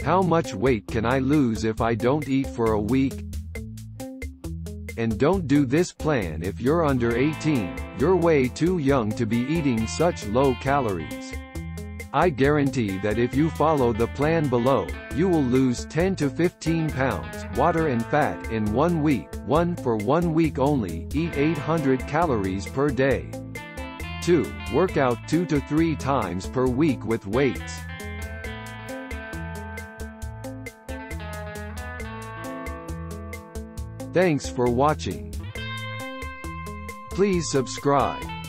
How much weight can I lose if I don't eat for a week? And don't do this plan if you're under 18, you're way too young to be eating such low calories. I guarantee that if you follow the plan below, you will lose 10 to 15 pounds, water and fat in 1 week. 1. For 1 week only, eat 800 calories per day. 2. Work out 2 to 3 times per week with weights. Thanks for watching. Please subscribe.